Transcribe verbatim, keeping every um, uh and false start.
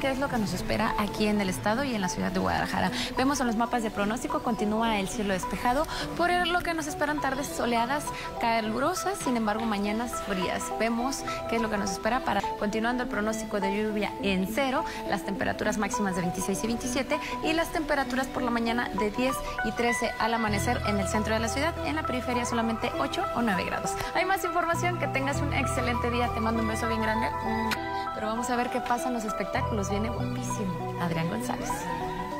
qué es lo que nos espera aquí en el estado y en la ciudad de Guadalajara. Vemos en los mapas de pronóstico, continúa el cielo despejado, por lo que nos esperan tardes soleadas, calurosas, sin embargo mañanas frías. Vemos qué es lo que nos espera para, continuando el pronóstico de lluvia en cero, las temperaturas máximas de veintiséis y veintisiete y las temperaturas por la mañana de diez y trece al amanecer en el centro de la ciudad, en la periferia solamente ocho o nueve grados. Hay más información, que tengas un excelente día, te mando un beso bien grande, pero vamos a ver qué pasa en los espectáculos, viene guapísimo Adrián González.